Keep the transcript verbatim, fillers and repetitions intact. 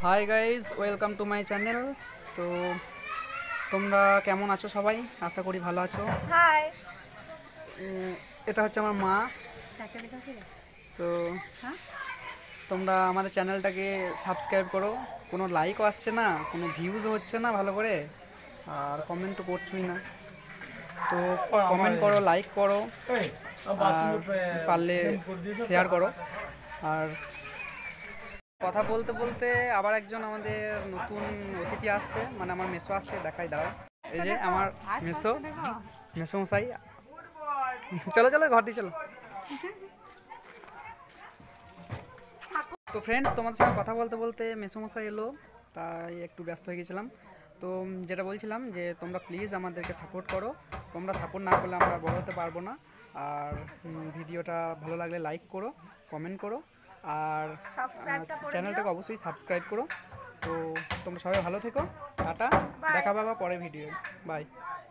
High guys, welcome to my channel. তো তোমরা কেমন আছো সবাই? আশা করি ভালো আছো। হাই। এটা হচ্ছে আমার মা। তো তোমরা আমাদের চ্যানেলটাকে সাবস্ক্রাইব করো। কোনো লাইকও আসছে না, কোনো ভিউজও হচ্ছে না ভালো করে, আর কমেন্ট তো করছোই না। তো কমেন্ট করো, লাইক করো, আর পারলে শেয়ার করো। আর কথা বলতে বলতে আবার একজন আমাদের নতুন অতিথি আসছে, মানে আমার মেসো আসছে, দেখাই দাঁড়াও। এই যে আমার মেসো মেসো মশাই। চলো চলো ঘর দিয়ে চলো। তো ফ্রেন্ডস, তোমাদের সঙ্গে কথা বলতে বলতে মেসো মশাই এলো, তাই একটু ব্যস্ত হয়ে গেছিলাম। তো যেটা বলছিলাম যে তোমরা প্লিজ আমাদেরকে সাপোর্ট করো। তোমরা সাপোর্ট না করলে আমরা বড় হতে পারবো না। আর ভিডিওটা ভালো লাগলে লাইক করো, কমেন্ট করো, আর চ্যানেলটাকে অবশ্যই সাবস্ক্রাইব করো। তো তোমরা সবাই ভালো থেকো। টাটা, দেখা পাবা পরে ভিডিও। বাই।